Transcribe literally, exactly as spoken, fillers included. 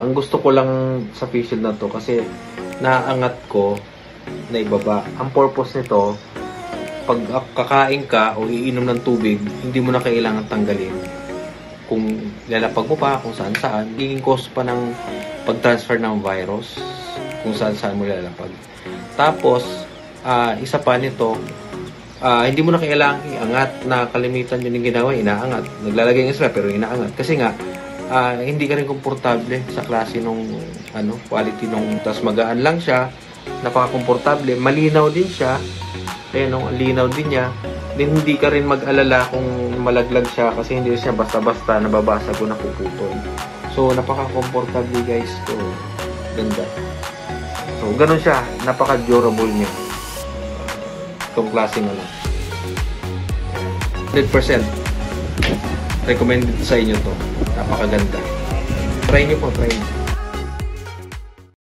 Ang gusto ko lang sa face shield na to kasi naangat ko na ibaba. Ang purpose nito, pag kakain ka o iinom ng tubig, hindi mo na kailangan tanggalin. Kung lalapag mo pa, kung saan saan, higing cause pa ng pag-transfer ng virus, kung saan saan mo lalapag. Tapos, uh, isa pa nito, uh, hindi mo na kailangan iangat, na kalimitan yun yung ginawa, inaangat. Naglalagay ng sila pero inaangat. Kasi nga, uh, hindi ka rin komportable sa klase nung ano, quality nung, tas magaan lang siya, napaka-komportable, malinaw din siya, ayun, no, linaw din niya. Din hindi ka rin mag-alala kung malaglag siya kasi hindi siya basta-basta nababasag o napuputol. So, napaka-comfortable guys. So, ganda. So, ganun siya. Napaka-durable niya. Itong klase na lang. one hundred percent recommended sa inyo to. Napakaganda. Try nyo po, try nyo.